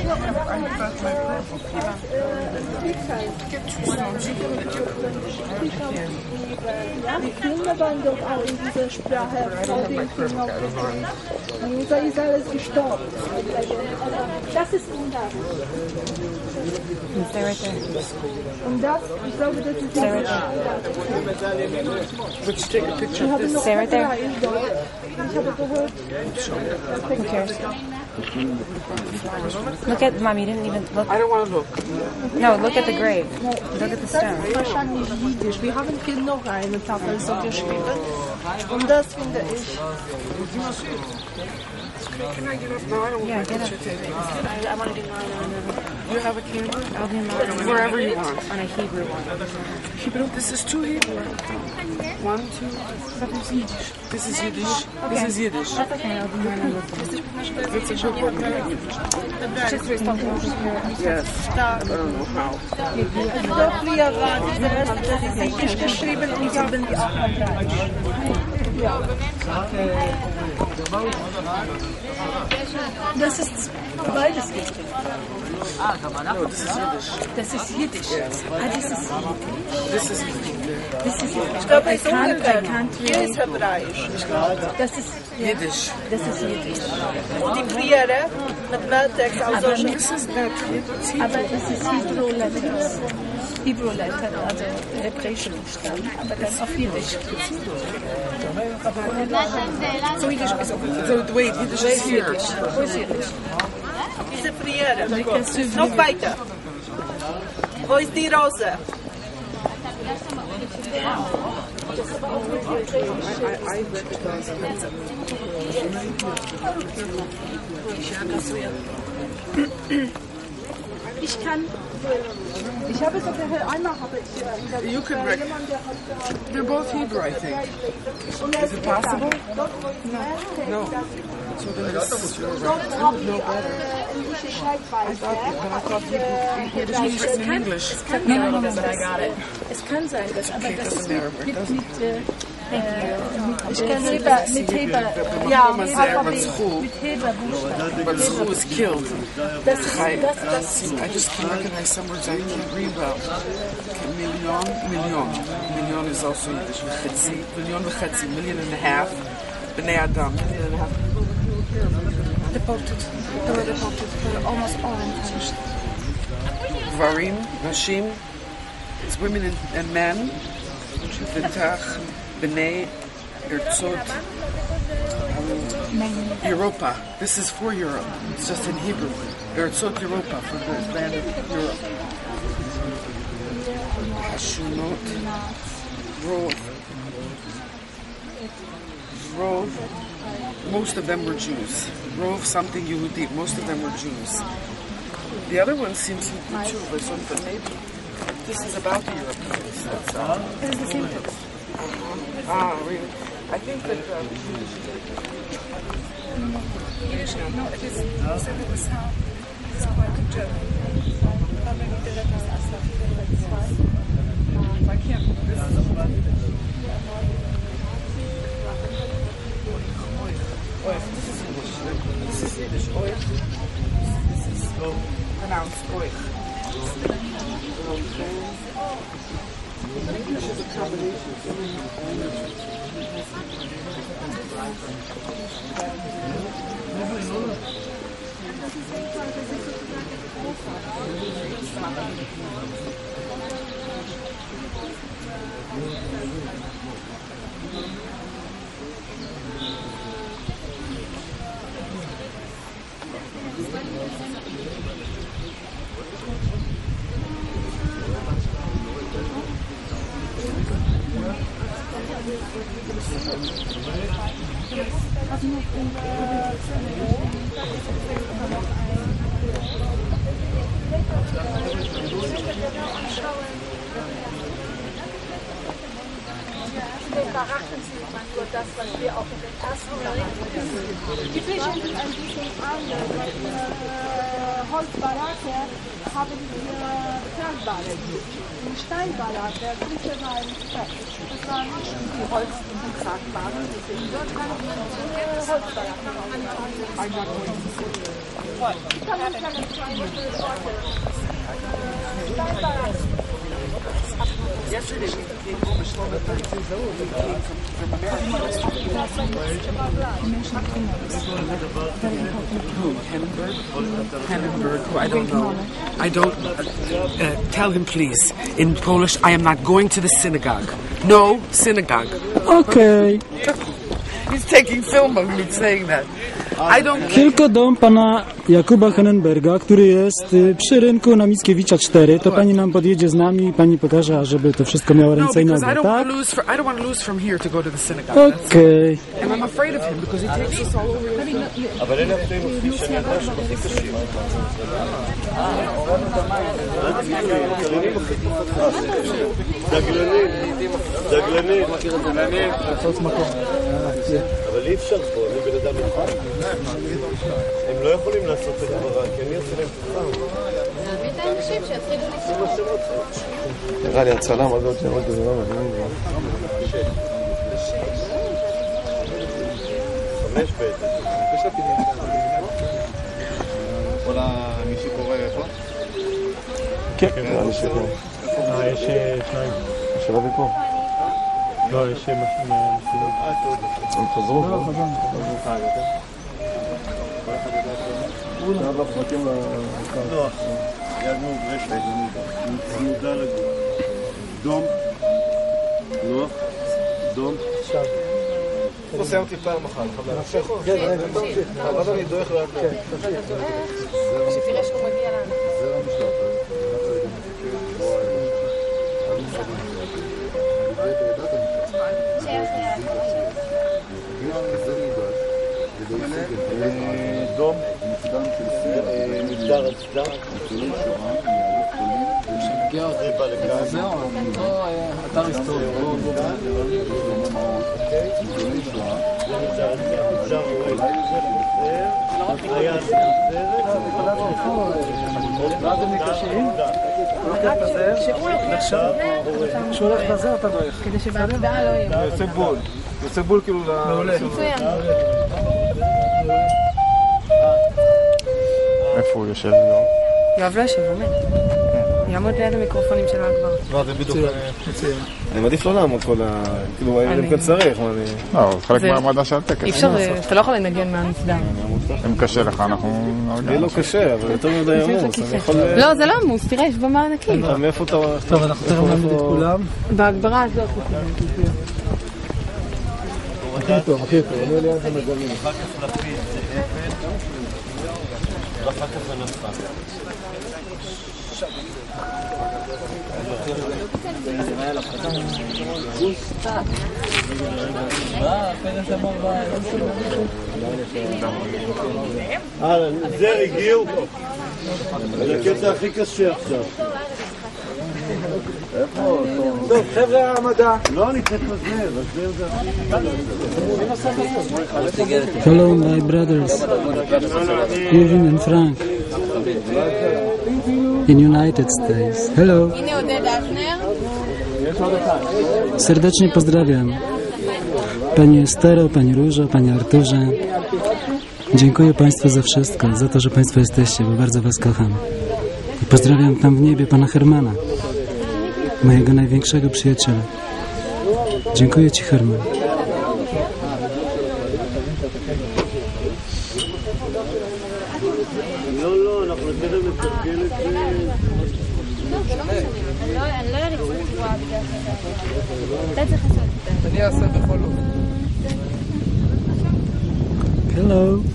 Ja, die Kinder waren doch auch in dieser Sprache vor dem Krieg noch gesehen. Und so ist alles gestorben. Das ist Ungarn. Stay right there. Und das, ich glaube, das ist Stay right there. Ich habe noch Stay right there. Israel dort. Ich habe gehört. Who cares? Look at, Mom, you didn't even look. I don't want to look. No, look at the grave. Look at the stone. Das ist wahrscheinlich jiddisch. Wir haben hier noch eine Tafel so geschrieben. Und das finde ich. Can I get up? No, I don't Yeah, want get to up. picture taking. I want to do mine You have a camera? I'll do mine Wherever you want. on a Hebrew one. Hebrew? This is two Hebrew. 1, 2. This is Yiddish. This is Yiddish. That's okay, I'll do mine on this one. It's a good one. Just based on Yes. I don't know how. So früher war das ist jiddisch geschrieben und haben die auch mal Deutsch. Ja. Das ist beides richtig. No, this is Yiddish. Das ist jiddisch. This is Yiddish. Ich glaube, es ist I ungefähr. can't Hier really. ist Hebräisch. Das ist Yiddish. Das ist jiddisch. Und die Priere mit Meltext, also This is not Yiddish. aber das ist Hebrew-Letters. Hebrew-Letter, also hebräische Buchstaben, aber dann auf Jiddisch. So Yiddish is so wait, Yiddish is here. Wo ist Jiddisch? Diese Priere. Noch weiter. Wo ist die Rose? I recognize Ich habe es ungefähr einmal habe ich You can rec- jemand, der hat They're both Hebrew, I think. Is it possible? No. So then it's dort haben die englische I Schreibweise. thought Yiddish was written in English. Es kann sein, dass aber das ist Doesn't matter. It doesn't. ich kenne mit Heber, ja, mit But school is killed. Das ist I just can recognize some words I can't read well. Million is also Yiddish. Million and a half. B'nai Adam. Deported. They were deported. They were almost all punished. Varim, Nashim, it's women and men. B'tach, B'nai, Erzot, Europa. This is for Europe. It's just in Hebrew. Erzot Europa, for the land of Europe. Hashunot, Rov. Most of them were Jews. Rov something Yehudi. Most of them were Jews. The other one seems to be too, but maybe this is about the Europeans. That's It's the same text. really? I think that No, it is. So it was how it's quite in German. Aber wenn ich das I can't. This is Yiddish. This is pronounced oich. English is a combination. Baracken sieht man nur das, was wir auch in den ersten Baracken. Die Fische sind ein bisschen anders. Holzbaracke haben wir Kernbaracke. Die Steinbaracke, Fische waren fest. Das waren nicht die Holz- und Krankenbaracke. Dort kann man Holzbaracke. Yesterday we came home and Shlomo came from America. Hannenberg, who I don't know. I don't. Tell him, please, in Polish, I am not going to the synagogue. No synagogue. Okej. He's taking film of me saying that. I don't care. Tylko dom pana Jakuba Hannenberga, który jest przy rynku na Mickiewicza 4, to pani nam podjedzie z nami i pani pokaże, żeby to wszystko miało No, ręce i because nogi, I tak? don't want to lose from here to go to the synagogue. Okej. And I'm afraid of him because he takes us all over. אבל אלה הפתעים הכי שאני יודע שהם הכי קשים. דגלנים. אבל אי אפשר פה, אני בן אדם אחד. הם לא יכולים לעשות את הגברה, כי אני אעשה להם פתחם. נראה לי הצלם הזאת שירות הזה לא מבינים כבר. 5 בעצם. כל מי שקורא פה? כן, נראה לי שפה. יש שניים. של אבי פה. לא, יש מסיבים. הם חזרו? לא, חזרו. עכשיו הפרקים לקר. יד מוגרשת. צמודה לגור. דום. נוח. דום. שם. פה סיימתי פעם אחת. כן, תמשיך. אבל אני דורך לאט. שתראה שהוא מגיע לנו. זה המשלט. דום, מוקדם של סיר, מגדר הצדה, ניצולי שואה, זה בלגן, זהו, אתר היסטורי, ניצולי שואה, מגדר היה כשהוא הולך לזה אתה דורך. כדי שבהצבעה לא יהיה. יוצא בול כאילו לעולה. מצוין. איפה הוא יושב? יואב לא יושב, באמת. יעמוד ליד המיקרופונים שלו כבר. לא, זה בדיוק מצוין. אני מעדיף לא לעמוד כל ה... כאילו, אם כאן צריך, מה אני... לא, זה חלק מהמדע של הטקס. אי אפשר, אתה לא יכול לנגן מהמצדם. אם קשה לך, אנחנו... לי לא קשה, אבל יותר מדי עמוס, אני יכול... לא, זה לא עמוס, תראה, יש במה ענקית. מאיפה אתה... טוב, אנחנו תכף נעמיד את כולם. בהגברה הזאת. הכי טוב, הכי טוב. אני עולה על המגלים. אחר כך לפיד זה אפל, ואחר כך הנפה. זה הגיעו. זה הקטע הכי קשה עכשיו. טוב, חבר'ה המדע. לא, אני צריך לזמר, זה הכי... Hello, my brothers, Irvin and Frank, in United States. Hello. הנה עודד אבנר. Serdecznie pozdrawiam. Pani Estero, Pani Różo, Panie Arturze. Dziękuję Państwu za wszystko, za to, że Państwo jesteście, bo bardzo Was kocham. I pozdrawiam tam w niebie Pana Hermana, mojego największego przyjaciela. Dziękuję Ci, Herman. לא, אנחנו נתן לתרגל את זה. אני לא יודעת אם רואה בגלל זה. אתה צריך לעשות את זה. אני אעשה בכל אופן. Hello.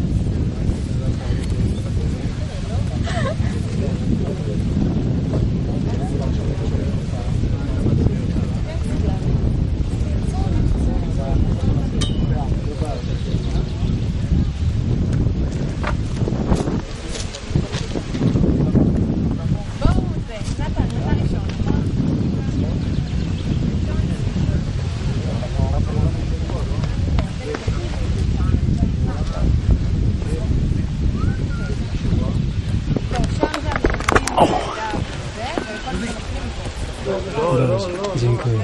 Dziękuję.